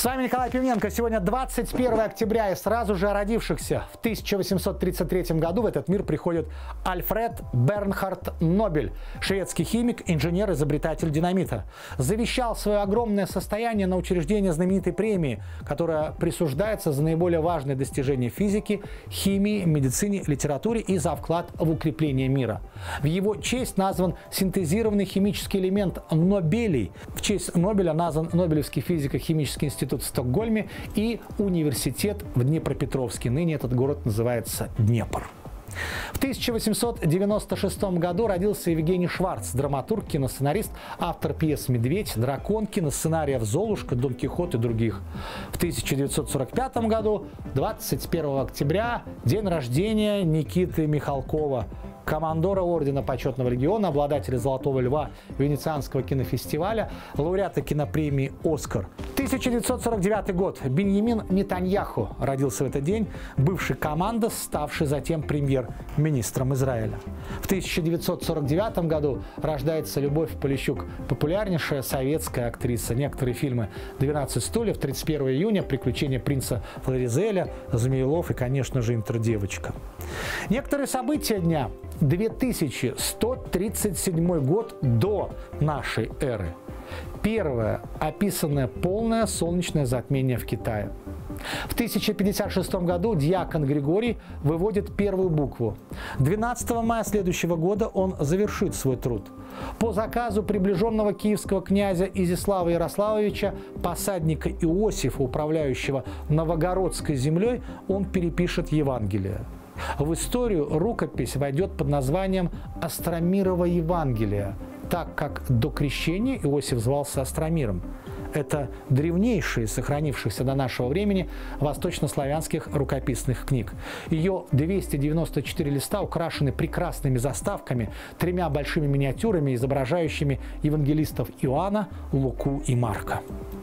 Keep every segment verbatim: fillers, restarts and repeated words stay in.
С вами Николай Пивненко. Сегодня двадцать первое октября, и сразу же о родившихся. В тысяча восемьсот тридцать третьем году в этот мир приходит Альфред Бернхард Нобель, шведский химик, инженер, изобретатель динамита. Завещал свое огромное состояние на учреждение знаменитой премии, которая присуждается за наиболее важные достижения физики, химии, медицине, литературе и за вклад в укрепление мира. В его честь назван синтезированный химический элемент нобелий. В честь Нобеля назван Нобелевский физико-химический институт в Стокгольме и университет в Днепропетровске. Ныне этот город называется Днепр. В тысяча восемьсот девяносто шестом году родился Евгений Шварц, драматург, киносценарист, автор пьес «Медведь», «Дракон», киносценариев «Золушка», «Дон Кихот» и других. В тысяча девятьсот сорок пятом году, двадцать первого октября, день рождения Никиты Михалкова, командора Ордена Почетного Легиона, обладателя «Золотого льва» Венецианского кинофестиваля, лауреата кинопремии «Оскар». тысяча девятьсот сорок девятый год. Беньямин Нетаньяху родился в этот день, бывший командос, ставший затем премьер-министром Израиля. В тысяча девятьсот сорок девятом году рождается Любовь Полищук, популярнейшая советская актриса. Некоторые фильмы «двенадцать стульев», тридцать первого июня, «Приключения принца Флоризеля», «Змеелов» и, конечно же, «Интердевочка». Некоторые события дня. две тысячи сто тридцать седьмой год до нашей эры. Первое описанное полное солнечное затмение в Китае. В тысяча пятьдесят шестом году дьякон Григорий выводит первую букву. двенадцатого мая следующего года он завершит свой труд. По заказу приближенного киевского князя Изяслава Ярославовича, посадника Иосифа, управляющего Новогородской землей, он перепишет Евангелие. В историю рукопись войдет под названием «Остромирово Евангелие», так как до крещения Иосиф звался Остромиром. Это древнейшая из сохранившихся до нашего времени восточнославянских рукописных книг. Ее двести девяносто четыре листа украшены прекрасными заставками, тремя большими миниатюрами, изображающими евангелистов Иоанна, Луку и Марка.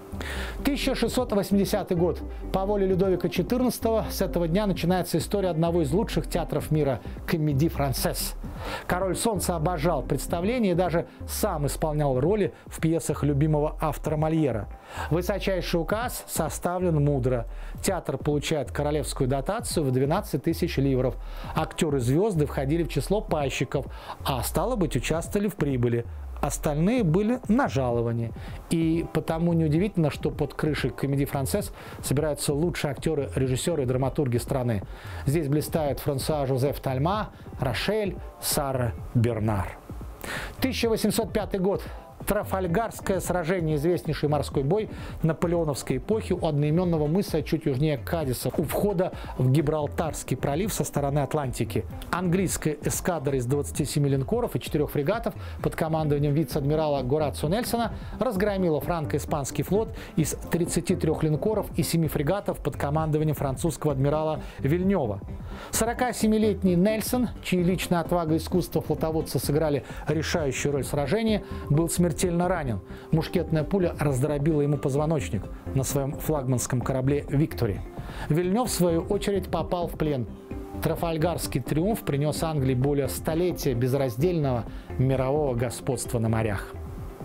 тысяча шестьсот восьмидесятый год. По воле Людовика четырнадцатого с этого дня начинается история одного из лучших театров мира – Комедии Франсез. Король Солнца обожал представления и даже сам исполнял роли в пьесах любимого автора Мольера. Высочайший указ составлен мудро. Театр получает королевскую дотацию в двенадцать тысяч ливров. Актеры-звезды входили в число пайщиков, а стало быть, участвовали в прибыли. Остальные были на жаловании. И потому неудивительно, что под крышей Комедии Франсез собираются лучшие актеры, режиссеры и драматурги страны. Здесь блистают Франсуа Жозеф Тальма, Рошель, Сара Бернар. тысяча восемьсот пятый год. Трафальгарское сражение, известнейший морской бой наполеоновской эпохи у одноименного мыса чуть южнее Кадиса, у входа в Гибралтарский пролив со стороны Атлантики. Английская эскадра из двадцати семи линкоров и четырёх фрегатов под командованием вице-адмирала Горацио Нельсона разгромила франко-испанский флот из тридцати трёх линкоров и семи фрегатов под командованием французского адмирала Вильнёва. сорокасемилетний Нельсон, чьи личная отвага и искусство флотоводца сыграли решающую роль в сражении, был смертельно смертельно ранен. Мушкетная пуля раздробила ему позвоночник на своем флагманском корабле «Виктори». Вильнёв, в свою очередь, попал в плен. Трафальгарский триумф принес Англии более столетия безраздельного мирового господства на морях.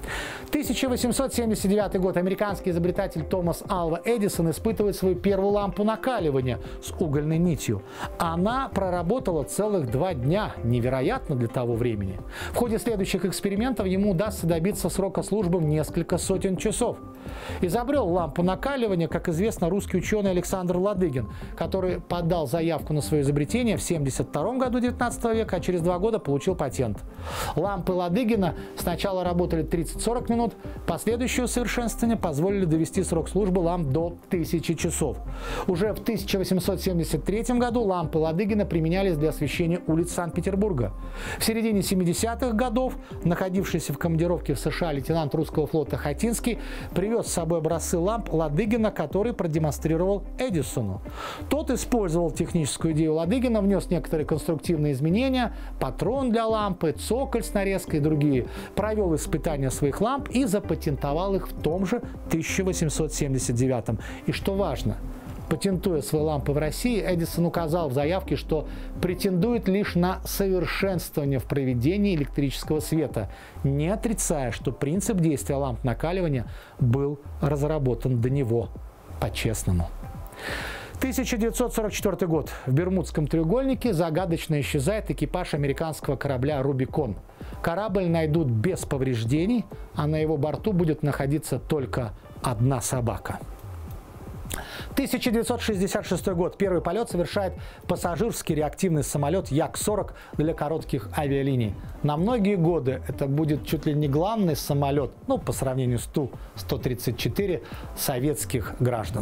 тысяча восемьсот семьдесят девятый год. Американский изобретатель Томас Алва Эдисон испытывает свою первую лампу накаливания с угольной нитью. Она проработала целых два дня. Невероятно для того времени. В ходе следующих экспериментов ему удастся добиться срока службы в несколько сотен часов. Изобрел лампу накаливания, как известно, русский ученый Александр Ладыгин, который подал заявку на свое изобретение в семьдесят втором году девятнадцатого века, а через два года получил патент. Лампы Ладыгина сначала работали тридцать-сорок минут, последующее усовершенствование позволили довести срок службы ламп до тысячи часов. Уже в тысяча восемьсот семьдесят третьем году лампы Ладыгина применялись для освещения улиц Санкт-Петербурга. В середине семидесятых годов находившийся в командировке в США лейтенант русского флота Хатинский привез с собой образцы ламп Ладыгина, которые продемонстрировал Эдисону. Тот использовал техническую идею Ладыгина, внес некоторые конструктивные изменения, патрон для лампы, цоколь с нарезкой и другие, провел испытания своих ламп и запатентовал их в том же тысяча восемьсот семьдесят девятом. И что важно, патентуя свои лампы в России, Эдисон указал в заявке, что претендует лишь на совершенствование в проведении электрического света, не отрицая, что принцип действия ламп накаливания был разработан до него. по-честному. тысяча девятьсот сорок четвёртый год. В Бермудском треугольнике загадочно исчезает экипаж американского корабля «Рубикон». Корабль найдут без повреждений, а на его борту будет находиться только одна собака. тысяча девятьсот шестьдесят шестой год. Первый полет совершает пассажирский реактивный самолет Як сорок для коротких авиалиний. На многие годы это будет чуть ли не главный самолет, ну, по сравнению с Ту сто тридцать четыре советских граждан.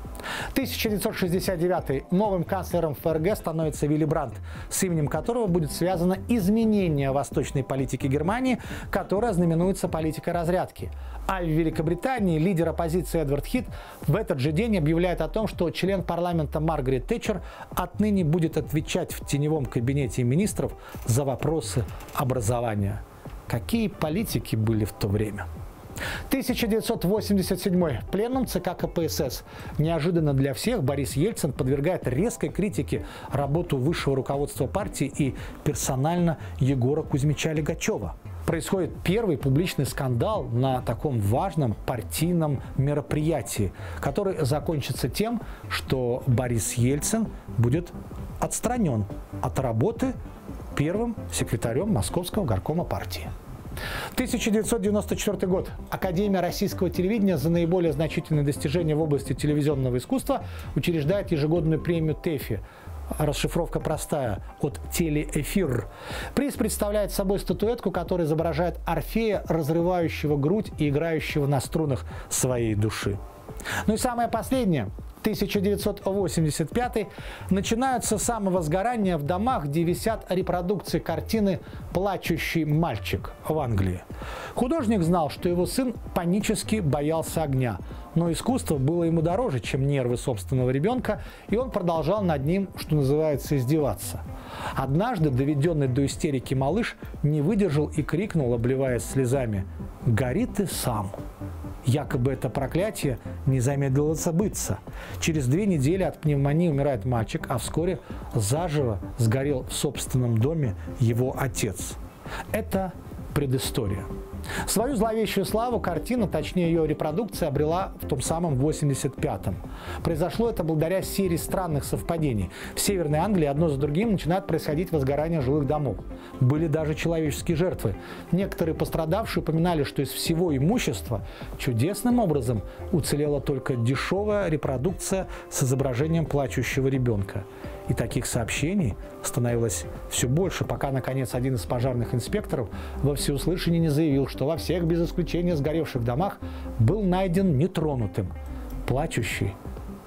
тысяча девятьсот шестьдесят девятый. Новым канцлером ФРГ становится Вилли Брандт, с именем которого будет связано изменение восточной политики Германии, которая знаменуется политикой разрядки. А в Великобритании лидер оппозиции Эдвард Хит в этот же день объявляет о том, что член парламента Маргарет Тэтчер отныне будет отвечать в теневом кабинете министров за вопросы образования. Какие политики были в то время? тысяча девятьсот восемьдесят седьмой. Пленум ЦК КПСС. Неожиданно для всех Борис Ельцин подвергает резкой критике работу высшего руководства партии и персонально Егора Кузьмича Лигачева. Происходит первый публичный скандал на таком важном партийном мероприятии, который закончится тем, что Борис Ельцин будет отстранен от работы первым секретарем Московского горкома партии. тысяча девятьсот девяносто четвёртый год. Академия российского телевидения за наиболее значительные достижения в области телевизионного искусства учреждает ежегодную премию ТЭФИ. Расшифровка простая – от телеэфир. Приз представляет собой статуэтку, которая изображает Орфея, разрывающего грудь и играющего на струнах своей души. Ну и самое последнее. тысяча девятьсот восемьдесят пятый. Начинаются самовозгорания в домах, где висят репродукции картины «Плачущий мальчик» в Англии. Художник знал, что его сын панически боялся огня, но искусство было ему дороже, чем нервы собственного ребенка, и он продолжал над ним, что называется, издеваться. Однажды доведенный до истерики малыш не выдержал и крикнул, обливаясь слезами: «Гори ты сам!». Якобы это проклятие не замедлило забыться. Через две недели от пневмонии умирает мальчик, а вскоре заживо сгорел в собственном доме его отец. Это предыстория. Свою зловещую славу картина, точнее ее репродукция, обрела в том самом восемьдесят пятом. Произошло это благодаря серии странных совпадений. В Северной Англии одно за другим начинают происходить возгорания жилых домов. Были даже человеческие жертвы. Некоторые пострадавшие упоминали, что из всего имущества чудесным образом уцелела только дешевая репродукция с изображением плачущего ребенка. И таких сообщений становилось все больше, пока, наконец, один из пожарных инспекторов во всеуслышание не заявил, что во всех, без исключения сгоревших домах, был найден нетронутым плачущий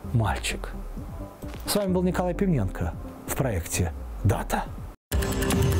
мальчик. С вами был Николай Пивненко в проекте «Дата».